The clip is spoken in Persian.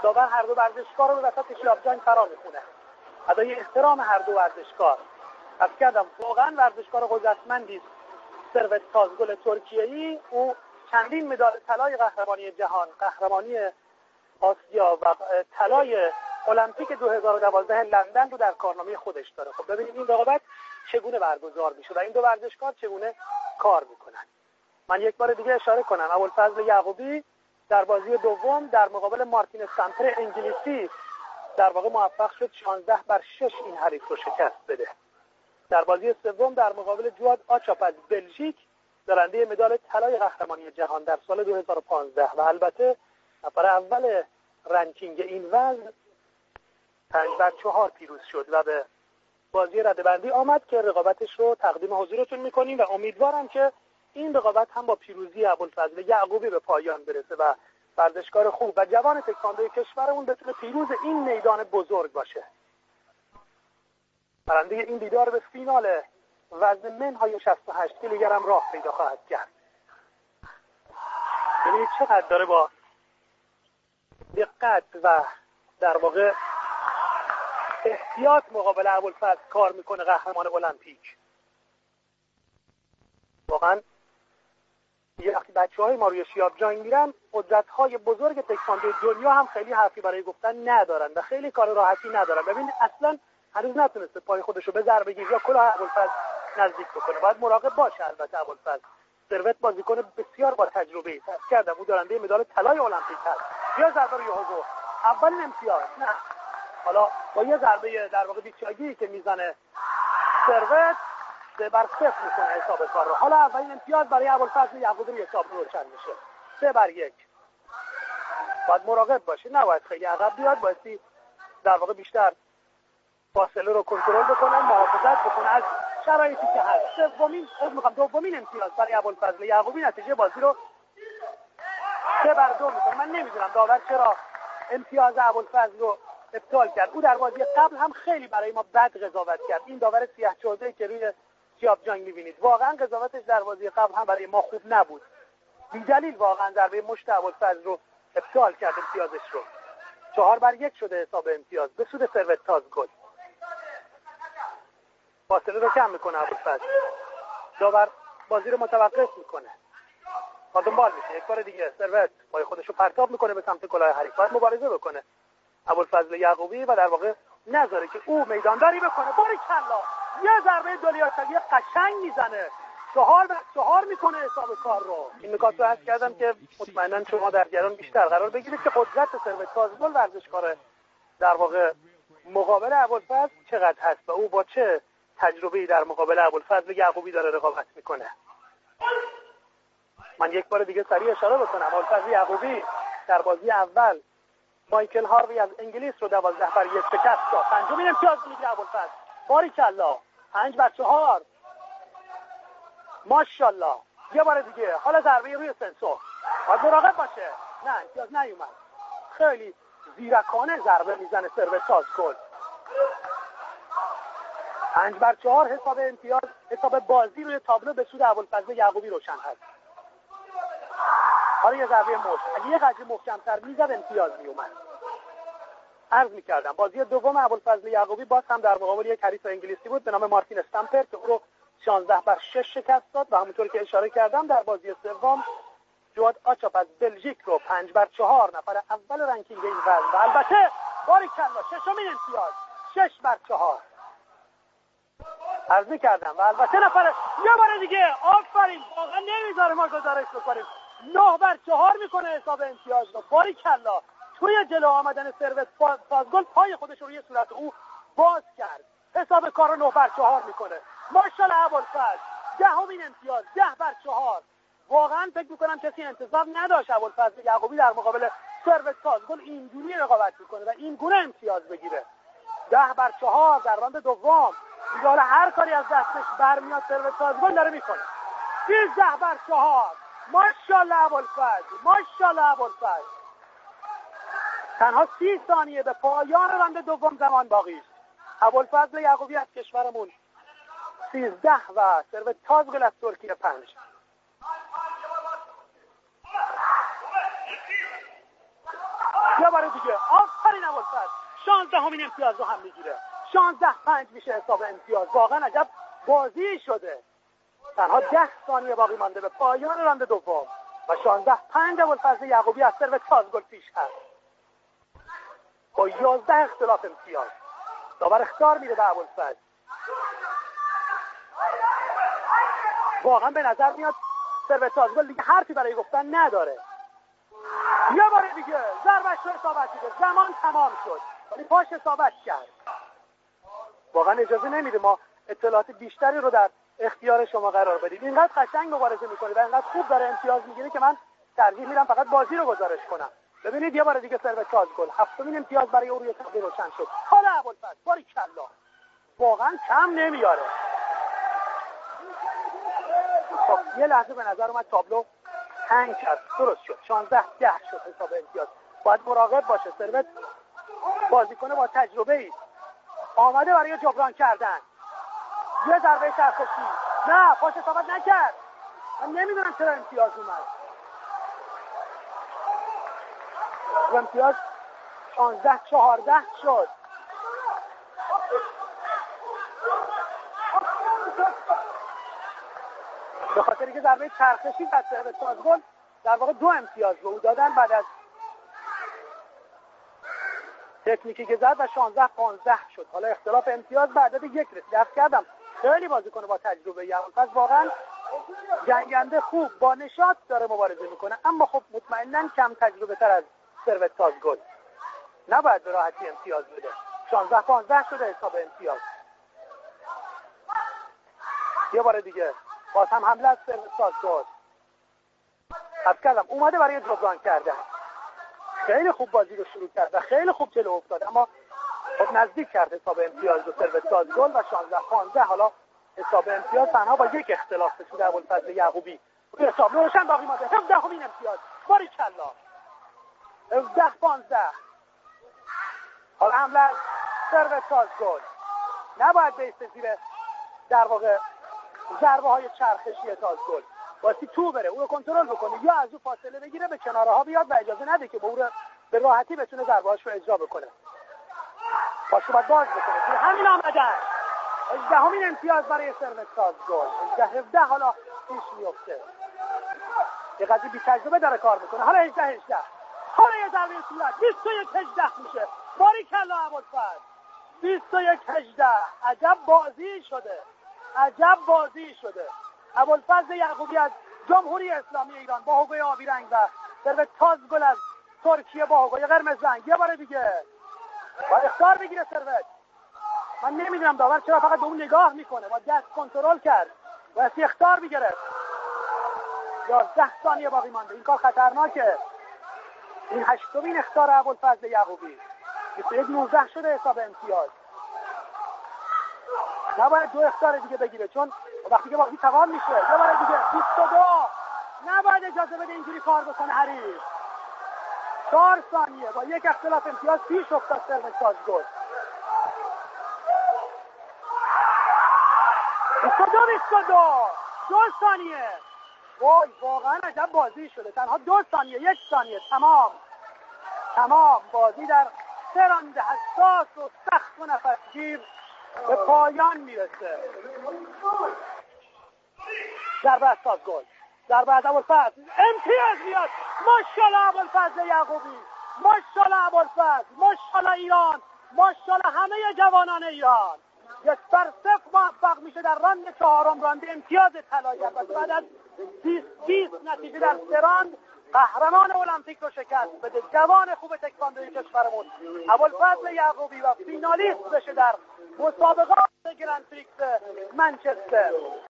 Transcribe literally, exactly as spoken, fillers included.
داور هر دو ورزشکار رو به وسط شیاب جنگ فرا میخونه. ادای احترام هر دو ورزشکار. از کردم واقعا ورزشکار قدرتمندی است. ثروت تازگل ترکیه‌ای، او چندین مدال طلای قهرمانی جهان، قهرمانی آسیا و طلای المپیک دو هزار و دوازده لندن رو در کارنامه خودش داره. خب ببینید این رقابت چگونه برگزار میشه و این دو ورزشکار چگونه کار میکنن. من یک بار دیگه اشاره کنم ابوالفضل یعقوبی در بازی دوم در مقابل مارتین سامپر انگلیسی در واقع موفق شد شانزده بر شش این حریف رو شکست بده. در بازی سوم در مقابل جواد آچاپ از بلژیک برنده مدال طلای قهرمانی جهان در سال دو هزار و پانزده و البته نفر اول رنکینگ این وزن پنج بر چهار پیروز شد و به بازی رده‌بندی آمد که رقابتش رو تقدیم حضورتون میکنیم و امیدوارم که این رقابت هم با پیروزی ابوالفضل یعقوبی به پایان برسه و ورزشکار خوب و جوان تکواندو کشورمون بتونه پیروز این میدان بزرگ باشه. برنده این دیدار به فینال وزن منهای شصت و هشت کیلوگرم هم راه پیدا خواهد کرد. ببینید چقدر داره با دقت و در واقع احتیاط مقابل ابوالفضل کار میکنه قهرمان المپیک. واقعا وقتی بچه‌های ما روی شیاب جنگ میرن قدرت‌های بزرگ تکواندو دنیا هم خیلی حرفی برای گفتن ندارن و خیلی کار راحتی ندارن. ببینید اصلا هنوز نتونسته پای خودشو به ضربه گیری یا کلاه ابوالفضل نزدیک بکنه. باید مراقب باشه. البته ابوالفضل ثروت بازیکن بسیار با تجربه ای است. کردم او دارنده مدال طلای المپیک هست. یا ضربه روی حضور اولین امتیاز نه. حالا با یه ضربه در واقع بیچارگی که میزنه ثروت سه بر صفر میکنه حساب کار رو. حالا اولین امتیاز برای ابوالفضل یعقوبی حساب روشن میشه. سه بر یک. باید مراقب باشه. نباید خیلی عقب بیاد. بایستی در واقع بیشتر فاصله رو کنترل بکنن، محافظت بکنن از شرایطی که هست. سومین از میخوام دومین امتیاز برای ابوالفضل یعقوبی نتیجه بازی رو سه بر دو میکنه. من نمیدونم داور چرا امتیاز ابوالفضل رو ابطال کرد. او در بازی قبل هم خیلی برای ما بد قضاوت کرد. این داور سیاه چهره‌ای که روی شیاب جنگ میبینید واقعا قضاوتش در بازی قبل هم برای ما خوب نبود. بی‌دلیل واقعا ضربه مشت ابوالفضل رو ابطال کرد امتیازش رو. چهار بر یک شده حساب امتیاز به سود ثروت تازگل. فاصله رو کم میکنه ابوالفضل. داور بازی رو متوقف میکنه. با دنبال میشه. یک بار دیگه ثروت پای خودش رو پرتاب میکنه به سمت کلاه حریف. باید مبارزه بکنه ابوالفضل یعقوبی و در واقع نذاره که او میدانداری بکنه. باریکلا یه ضربه دولیاشگی قشنگ میزنه. چهار بر چهار میکنه حساب کار رو. این نکات رو عرض کردم که مطمئنا شما در جریان بیشتر قرار بگیرید که قدرت ثروت تازگل ورزشکار در واقع مقابل ابوالفضل چقدر هست و او با چه تجربه‌ای در مقابل ابوالفضل یعقوبی داره رقابت میکنه. من یک بار دیگه سریع اشاره بکنم ابوالفضل یعقوبی در بازی اول مایکل هاروی از انگلیس رو دوازده بر یک شکست داد. پنجمین امتیاز میگیره ابوالفضل. باریکلا پنج بر چهار. ماشاءالله. یه بار دیگه حالا ضربه روی سنسور. باید مراقب باشه. نه امتیاز نیومد. خیلی زیرکانه ضربه میزنه ثروت تازگل. پنج بر چهار حساب امتیاز حساب بازی روی تابلو به سود ابوالفضل یعقوبی روشن هست. حالا یه ضربه مشت. اگه یه قدری محکم‌تر میزد امتیاز میومد. عرض میکردم بازی دوم ابوالفضل یعقوبی باز هم در مقابل یک حریف انگلیسی بود به نام مارتین استامپر که او رو شانزده بر شش شکست داد و همونطور که اشاره کردم در بازی سوم جواد آچاپ از بلژیک رو پنج بر چهار نفر اول رنکینگ این وزن و البته باریکلا ششمین امتیاز شش بر چهار عرض میکردم و البته نفر یه بار دیگه آفرین واقعا نمیذاره ما گزارش بکنیم نه بر چهار میکنه حساب امتیاز رو. باریکلا توی جلو آمدن ثروت تازگل پای خودش رو روی صورت او باز کرد. حساب کار رو نه بر چهار میکنه. ماشاءالله ابوالفضل دهمین امتیاز ده بر چهار. واقعا فکر میکنم کسی انتظار نداشت ابوالفضل یعقوبی در مقابل ثروت تازگل اینجوری رقابت میکنه و این گونه امتیاز بگیره. ده بر چهار در راند دوم دیگه حالا هر کاری از دستش برمیاد ثروت تازگل داره میکنه. سیزده بر چهار. ماشاءالله ابوالفضل ماشاءالله ابوالفضل. تنها سی ثانیه به پایان راند دوم زمان باقی است. ابوالفضل یعقوبی از کشورمون سیزده و ثروت تازگل از ترکیه پنج. یه بار دیگه. آفرین ابوالفضل. شانزدهمین امتیاز رو هم میگیره. شانزده پنج میشه حساب امتیاز. واقعا عجب بازی شده. تنها ده ثانیه باقی مانده به پایان راند دوم و شانزده پنج ابوالفضل یعقوبی از سرو تازگل پیش هست با یازده اختلاف امتیاز. داور اخطار میده به ابوالفضل. واقعا به نظر میاد سرو تازگل دیگه حرفی برای گفتن نداره. یه بار دیگه ضربش رو اصابت دیگه. زمان تمام شد ولی پاش اصابت کرد. واقعا اجازه نمیده ما اطلاعات بیشتری رو در اختیار شما قرار بدید. اینقدر قشنگ مبارزه میکنه و اینقدر خوب داره امتیاز میگیره که من ترجیح میدم فقط بازی رو گزارش کنم. ببینید یه بار دیگه سرو تازگل هفتمین امتیاز برای او روی تابلو روشن شد. حالا ابوالفضل باریکلا واقعا کم نمیاره. خب یه لحظه به نظر اومد تابلو تنگ شد. درست شد. شانزده ده شد حساب امتیاز. باید مراقب باشه. سرو بازیکن با تجربه ای آماده برای جبران کردن. یه ضربه چرخشی. نه پاش اصابت نکرد. من نمیدونم چرا امتیاز اومد. امتیاز شانزده چهارده شد. به خاطر که ضربه چرخشی از سرو تازگل در واقع دو امتیاز به او دادن بعد از تکنیکی که زد و شانزده پانزده شد. حالا اختلاف امتیاز به عدد یک رسید. عرض کردم خیلی بازیکن با تجربه ای. پس واقعا جنگنده خوب با نشاط داره مبارزه میکنه اما خب مطمئنا کم تجربه تر از سرو تازگل. نباید به راحتی امتیاز بده. شانزده پانزده شده حساب امتیاز. یه بار دیگه باز هم حمله از سرو تازگل. عرض کردم اومده برای جبران کردن. خیلی خوب بازی رو شروع کرد و خیلی خوب جلو افتاد اما خب نزدیک کرد حساب امتیاز رو سرو تازگل و شانزده پانزده. حالا حساب امتیاز تنها با یک اختلاف رسید ابوالفضل یعقوبی. حساب روشن باقی مانده. هفدهمین امتیاز. باریکلا. هفده پانزده. حالا حمله از سرو تازگل. نباید بیسته زیر در واقع ضربه های چرخشی تازگل. واسه تو بره او رو کنترل بکنه یا از او فاصله بگیره به کناره ها بیاد و اجازه نده که به او به راحتی بتونه ضربه‌هاش رو اجرا بکنه. پاشو باید باز بکنه. توی همین آمدن. هجدهمین امتیاز برای سرو تازگل. هجده هفده حالا پیش میفته. یه قضیه بی تجربه داره کار میکنه. حالا هجده هجده. حالا یه ضربه صورت. بیست و یک هجده میشه. باریکلا ابوالفضل. بیست و یک هجده. عجب بازی شده. عجب بازی شده. ابوالفضل یعقوبی از جمهوری اسلامی ایران با حقوق آبی رنگ و سرو تازگل از ترکیه با حقوق قرمز رنگ. یه بار دیگه باید اختار بگیره سروت. من نمیدونم داور چرا فقط به اون نگاه میکنه. با دست کنترل کرد باید اختار بگیره. یازده ثانیه باقی مانده. این کار خطرناکه. این هشتمین اختار ابوالفضل یعقوبی. بیست و یک نوزده شده حساب امتیاز. نباید دو اختار دیگه بگیره چون وقتی که بازی تمام میشه. یه بار دیگه بیست و دو. نباید اجازه بده اینجوری کار بکنه حریف. چهار ثانیه با یک اختلاف امتیاز پیش افتاد سرو تازگل. بیست و دو بیست و دو. دو ثانیه. وای واقعا عجب بازی شده. تنها دو ثانیه یک ثانیه تمام. تمام بازی در سه راند حساس و سخت و نفسگیر به پایان میرسه. ضربه از تازگل. ضربه از ابوالفضل. امتیاز میاد. ماشاءالله ابوالفضل یعقوبی. ماشاءالله ابوالفضل. ماشاءالله ایران. ماشاءالله همه جوانان ایران. یک بر صفر موفق میشه در راند چهارم. راند امتیاز طلایی است. بعد از بیست بیست نتیجه در سه راند قهرمان المپیک رو شکست بده. جوان خوب تکواندوی کشورمون ابوالفضل یعقوبی و فینالیست بشه در مسابقات گرند پریکس منچستر.